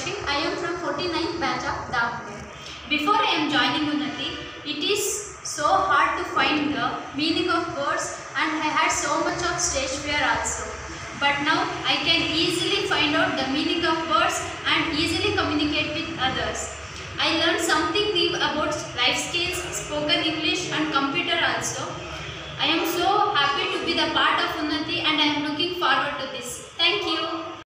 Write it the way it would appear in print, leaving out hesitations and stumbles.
Sakshi. I am from 49th batch of Dapur. Before I am joining Unnati, it is so hard to find the meaning of words and I had so much of stage fear also. But now I can easily find out the meaning of words and easily communicate with others. I learned something new about life skills, spoken English and computer also. I am so happy to be the part of Unnati and I am looking forward to this. Thank you.